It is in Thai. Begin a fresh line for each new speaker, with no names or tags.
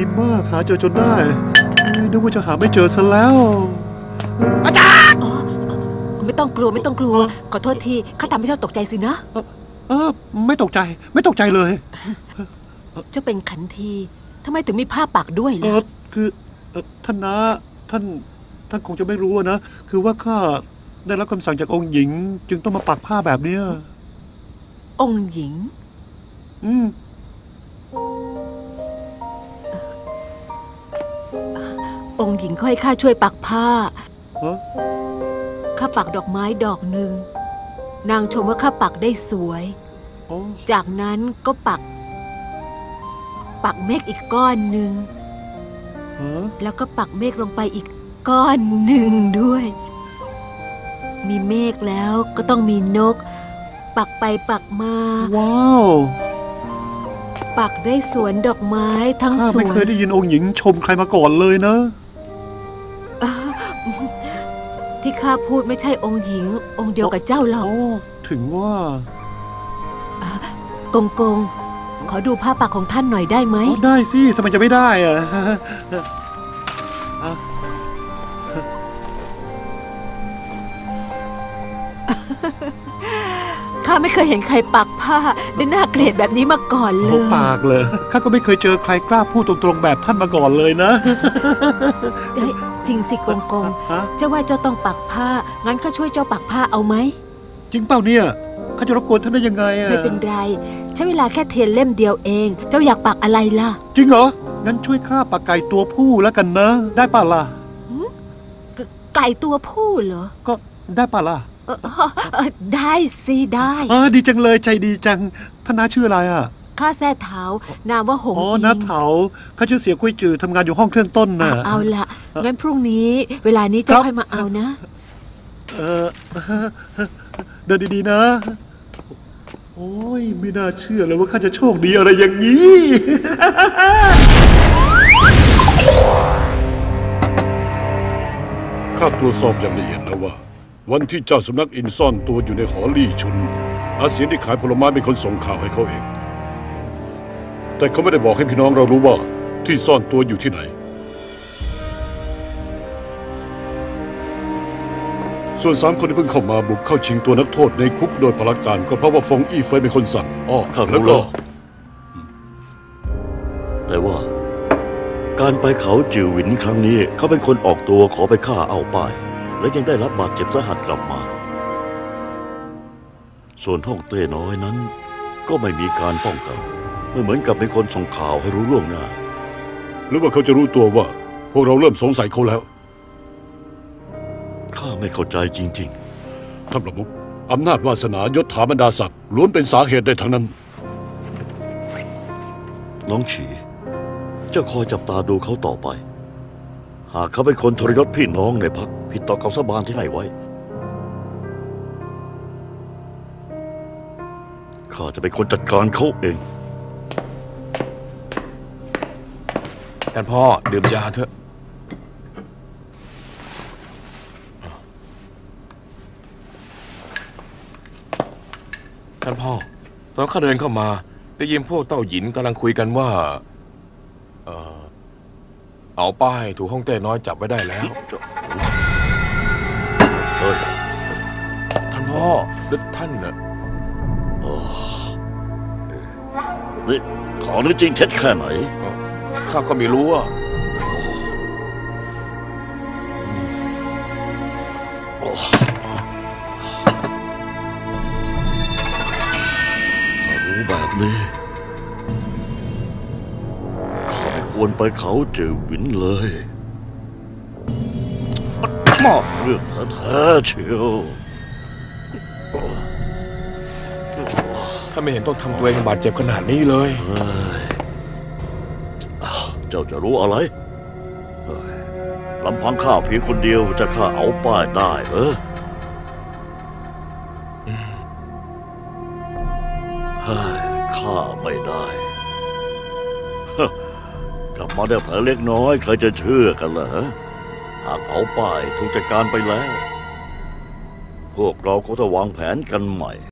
ดีมากหาเจอจนได้นึกว่าจะหาไม่เจอซะแล้วอาจารย์
ไม่ต้องกลัวไม่ต้องกลัวขอโทษทีข้าทำให้เจ้าตกใจสินะ
ไม่ตกใจเลย
เจ้าเป็นขันทีทำไมถึงมีผ้าปักด้วยล่ะ
คือท่านนะท่านคงจะไม่รู้นะคือว่าข้าได้รับคำสั่งจากองค์หญิงจึงต้องมาปักผ้าแบบเนี้ย
องค์หญิงองค์หญิงค่อยข้าช่วยปักผ้าข้าปักดอกไม้ดอกหนึ่งนางชมว่าข้าปักได้สวยจากนั้นก็ปักเมฆอีกก้อนหนึ่งแล้วก็ปักเมฆลงไปอีกก้อนหนึ่งด้วยมีเมฆแล้วก็ต้องมีนกปักไปปักมา
ว้าว
ปักได้สวนดอกไม้ทั้งสวน
ข้าไม่เคยได้ยินองค์หญิงชมใครมาก่อนเลยนะ
ที่ข้าพูดไม่ใช่องค์หญิงองค์เดียวกับเจ้าหรอก
ถึงว่าก
งขอดูผ้าปักของท่านหน่อยได้ไหม
ได้สิทำไมจะไม่ได้อะ
ข้าไม่เคยเห็นใครปักผ้าได้น่าเกลียดแบบนี้มาก่อนเลย
ปากเลยข้าก็ไม่เคยเจอใครกล้าพูดตรงๆแบบท่านมาก่อนเลยนะ
จริงสิกงเจ้าว่าเจ้าต้องปักผ้างั้นข้าช่วยเจ้าปักผ้าเอาไหม
จริงเปล่าเนี่ยข้าจะรบกวนท่านได้ยังไง
ไม่เป็นไรใช้เวลาแค่เทียนเล่มเดียวเองเจ้าอยากปักอะไรล่ะ
จริงเหรองั้นช่วยข้าปักไก่ตัวผู้แล้วกันนะได้ป่ะล่ะ
ไก่ตัวผู้เหรอ
ก็ได้ป่ะล่ะ
ได้สิได้
ดีจังเลยใจดีจังท่านน้าชื่ออะไรอ่ะ
ข้าแซ่เท้านามว่าหงอิง
น้าเถาข้าชื่อเสียกุ้ยจือทำงานอยู่ห้องเครื่องต้นน่ะ
เอาละงั้นพรุ่งนี้เวลานี้เจ้าค่อยมาเอานะ
เดินดีๆนะโอ้ยไม่น่าเชื่อเลยว่าข้าจะโชคดีอะไรอย่างนี้
ข้าตรวจสอบอย่างละเอียดแล้วว่าวันที่เจ้าสำนักอินซ่อนตัวอยู่ในหอลี่ชุนอาเซียนที่ขายผลไม้เป็นคนส่งข่าวให้เขาเองแต่เขาไม่ได้บอกให้พี่น้องเรารู้ว่าที่ซ่อนตัวอยู่ที่ไหนส่วน3 คนที่เพิ่งเข้ามาบุกเข้าชิงตัวนักโทษในคุกโดยพลการก็เพราะว่าฟงอี้เฟยเป็นคนสั่ง
ข้ารู้แล้วแต่ว่าการไปเขาจือหวินครั้งนี้เขาเป็นคนออกตัวขอไปฆ่าเอาป้ายและยังได้รับบาดเจ็บสาหัสกลับมาส่วนฮ่องเต้น้อยนั้นก็ไม่มีการป้องกันไม่เหมือนกับเป็นคนส่งข่าวให้รู้ล่วงหน้า
หรือว่าเขาจะรู้ตัวว่าพวกเราเริ่มสงสัยเขาแล้ว
ข้าไม่เข้าใจจริง
ๆท่านประมุขอำนาจวาสนายศถาบรรดาศักดิ์ล้วนเป็นสาเหตุได้ทั้งนั้น
น้องฉีเจ้าคอยจับตาดูเขาต่อไปหากเขาเป็นคนทรยศพี่น้องในพรรคผิดต่อคำสาบานที่ให้ไว้ข้าจะเป็นคนจัดการเขาเอง
ท่านพ่อดื่มยาเถอะท่านพ่อตอนข้าเดินเข้ามาได้ยินพวกเต้าหยินกำลังคุยกันว่าเอาป้ายถูกฮ่องเต้น้อยจับไว้ได้แล้วท่านพ่อท่านน่ะ
นี่ข่าวนี้จริงเท็จแค่ไหน
ข้าก็ไม่รู้อ่ะ
ถ้ารู้แบบนี้ข้าไม่ควรไปเขาจือหวินเลยมากเรื่องแท้ๆเชียว
ถ้าไม่เห็นต้องทำตัวเองบาดเจ็บขนาดนี้เลย
เจ้าจะรู้อะไรลำพังข้าเพียงคนเดียวจะข้าเอาป้ายได้ข้าไม่ได้กลับมาได้แผลเล็กน้อยใครจะเชื่อกันล่ะหากเอาป้ายถูกจัดการไปแล้วพวกเราก็จะวางแผนกันใหม่